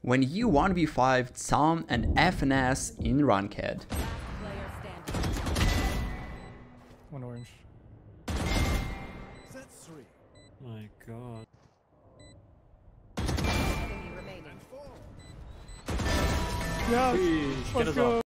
when you 1v5 s0m and FNS in Ranked. One orange. That's 3. My god. Enemy remaining. Yeah, Get let's us go. off.